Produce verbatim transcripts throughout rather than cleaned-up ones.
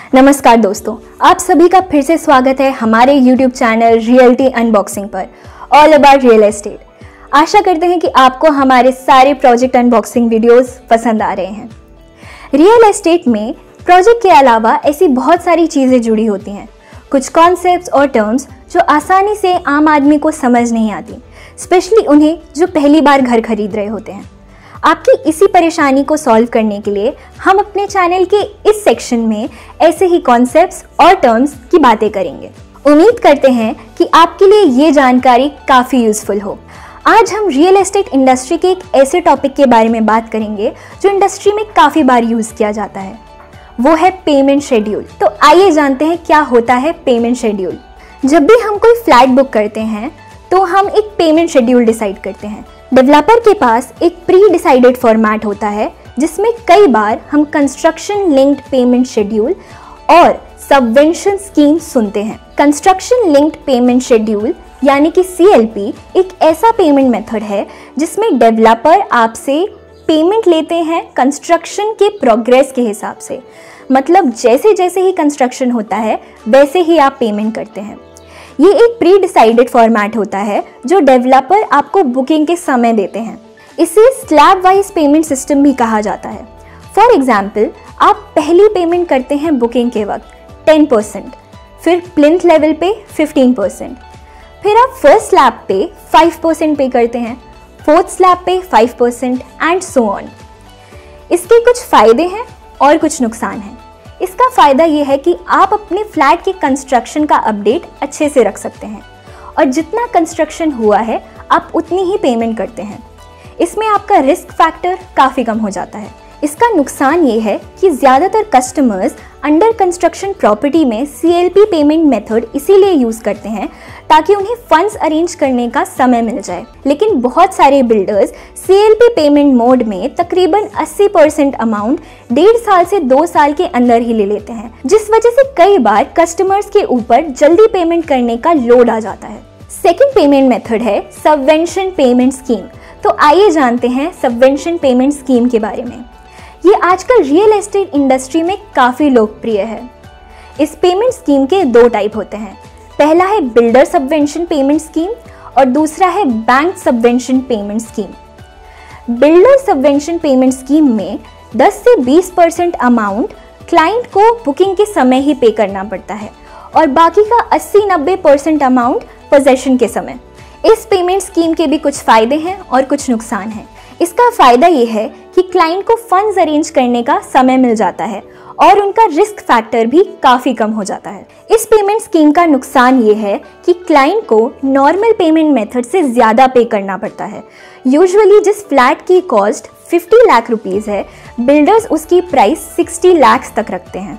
नमस्कार दोस्तों, आप सभी का फिर से स्वागत है हमारे यूट्यूब चैनल रियल्टी अनबॉक्सिंग पर ऑल अबाउट रियल एस्टेट। आशा करते हैं कि आपको हमारे सारे प्रोजेक्ट अनबॉक्सिंग वीडियोस पसंद आ रहे हैं। रियल एस्टेट में प्रोजेक्ट के अलावा ऐसी बहुत सारी चीज़ें जुड़ी होती हैं, कुछ कॉन्सेप्ट्स और टर्म्स जो आसानी से आम आदमी को समझ नहीं आती, स्पेशली उन्हें जो पहली बार घर खरीद रहे होते हैं। आपकी इसी परेशानी को सॉल्व करने के लिए हम अपने चैनल के इस सेक्शन में ऐसे ही कॉन्सेप्ट्स और टर्म्स की बातें करेंगे। उम्मीद करते हैं कि आपके लिए ये जानकारी काफ़ी यूज़फुल हो। आज हम रियल एस्टेट इंडस्ट्री के एक ऐसे टॉपिक के बारे में बात करेंगे जो इंडस्ट्री में काफ़ी बार यूज़ किया जाता है, वो है पेमेंट शेड्यूल। तो आइए जानते हैं क्या होता है पेमेंट शेड्यूल। जब भी हम कोई फ्लैट बुक करते हैं तो हम एक पेमेंट शेड्यूल डिसाइड करते हैं। डेवलपर के पास एक प्री डिसाइडेड फॉर्मेट होता है जिसमें कई बार हम कंस्ट्रक्शन लिंक्ड पेमेंट शेड्यूल और सबवेंशन स्कीम सुनते हैं। कंस्ट्रक्शन लिंक्ड पेमेंट शेड्यूल यानी कि सी एल पी एक ऐसा पेमेंट मेथड है जिसमें डेवलपर आपसे पेमेंट लेते हैं कंस्ट्रक्शन के प्रोग्रेस के हिसाब से। मतलब जैसे जैसे ही कंस्ट्रक्शन होता है वैसे ही आप पेमेंट करते हैं। ये एक प्री डिसाइडेड फॉर्मेट होता है जो डेवलपर आपको बुकिंग के समय देते हैं। इसे स्लैब वाइज पेमेंट सिस्टम भी कहा जाता है। फॉर एग्जाम्पल, आप पहली पेमेंट करते हैं बुकिंग के वक्त टेन परसेंट, फिर प्लिंथ लेवल पे फिफ्टीन परसेंट, फिर आप फर्स्ट स्लैब पे फाइव परसेंट पे करते हैं, फोर्थ स्लैब पे five percent and so on. इसके कुछ फायदे हैं और कुछ नुकसान हैं। इसका फ़ायदा ये है कि आप अपने फ्लैट के कंस्ट्रक्शन का अपडेट अच्छे से रख सकते हैं और जितना कंस्ट्रक्शन हुआ है आप उतनी ही पेमेंट करते हैं। इसमें आपका रिस्क फैक्टर काफ़ी कम हो जाता है। इसका नुकसान ये है कि ज़्यादातर कस्टमर्स अंडर कंस्ट्रक्शन प्रॉपर्टी में C L P payment method इसीलिए यूज़ करते हैं ताकि उन्हें फंड्स अरेंज करने का समय मिल जाए। लेकिन बहुत सारे builders C L P payment mode में तकरीबन अस्सी परसेंट अमाउंट डेढ़ साल से दो साल के अंदर ही ले लेते हैं, जिस वजह से कई बार कस्टमर्स के ऊपर जल्दी पेमेंट करने का लोड आ जाता है। सेकेंड पेमेंट मेथड है सबवेंशन पेमेंट स्कीम। तो आइए जानते हैं सबवेंशन पेमेंट स्कीम के बारे में। ये आजकल रियल एस्टेट इंडस्ट्री में काफ़ी लोकप्रिय है। इस पेमेंट स्कीम के दो टाइप होते हैं। पहला है बिल्डर सबवेंशन पेमेंट स्कीम और दूसरा है bank subvention payment scheme. Builder subvention payment scheme में दस से बीस परसेंट अमाउंट क्लाइंट को बुकिंग के समय ही पे करना पड़ता है और बाकी का अस्सी नब्बे परसेंट अमाउंट पोजेशन के समय। इस पेमेंट स्कीम के भी कुछ फ़ायदे हैं और कुछ नुकसान हैं। इसका फ़ायदा ये है कि क्लाइंट को फंड्स अरेंज करने का समय मिल जाता है और उनका रिस्क फैक्टर भी काफ़ी कम हो जाता है। इस पेमेंट स्कीम का नुकसान ये है कि क्लाइंट को नॉर्मल पेमेंट मेथड से ज़्यादा पे करना पड़ता है। यूजुअली जिस फ्लैट की कॉस्ट फिफ्टी लाख रुपीज़ है, बिल्डर्स उसकी प्राइस सिक्सटी लाख तक रखते हैं।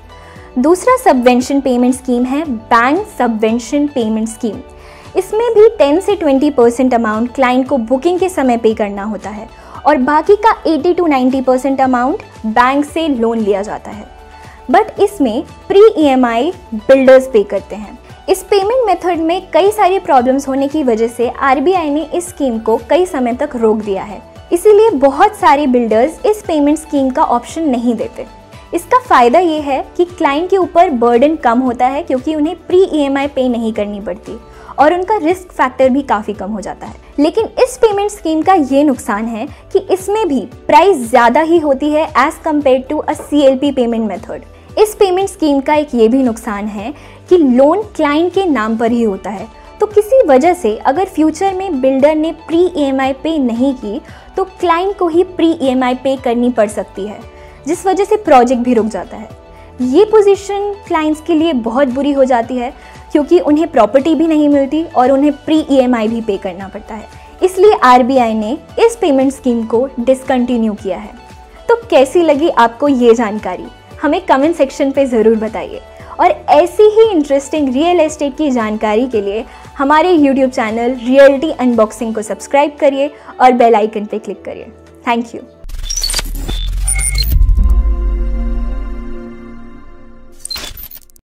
दूसरा सबवेंशन पेमेंट स्कीम है बैंक सबवेंशन पेमेंट स्कीम। इसमें भी टेन से ट्वेंटी परसेंट अमाउंट क्लाइंट को बुकिंग के समय पे करना होता है और बाकी का eighty to ninety percent amount bank से लोन लिया जाता है। बट इसमें pre E M I builders pay करते हैं। इस पेमेंट मेथड में कई सारी प्रॉब्लम्स होने की वजह से आर बी आई ने इस स्कीम को कई समय तक रोक दिया है। इसीलिए बहुत सारे बिल्डर्स इस पेमेंट स्कीम का ऑप्शन नहीं देते। इसका फ़ायदा ये है कि क्लाइंट के ऊपर बर्डन कम होता है क्योंकि उन्हें प्री ई एम आई पे नहीं करनी पड़ती और उनका रिस्क फैक्टर भी काफ़ी कम हो जाता है। लेकिन इस पेमेंट स्कीम का ये नुकसान है कि इसमें भी प्राइस ज़्यादा ही होती है as compared to a C L P payment method. इस पेमेंट स्कीम का एक ये भी नुकसान है कि लोन क्लाइंट के नाम पर ही होता है, तो किसी वजह से अगर फ्यूचर में बिल्डर ने प्री ई एम आई पे नहीं की तो क्लाइंट को ही प्री ई एम आई पे करनी पड़ सकती है, जिस वजह से प्रोजेक्ट भी रुक जाता है। ये पोजीशन क्लाइंट्स के लिए बहुत बुरी हो जाती है क्योंकि उन्हें प्रॉपर्टी भी नहीं मिलती और उन्हें प्री ई एम आई भी पे करना पड़ता है। इसलिए आर बी आई ने इस पेमेंट स्कीम को डिसकंटिन्यू किया है। तो कैसी लगी आपको ये जानकारी, हमें कमेंट सेक्शन पे ज़रूर बताइए। और ऐसी ही इंटरेस्टिंग रियल एस्टेट की जानकारी के लिए हमारे यूट्यूब चैनल रियल्टी अनबॉक्सिंग को सब्सक्राइब करिए और बेल आइकन पे क्लिक करिए। Thank you.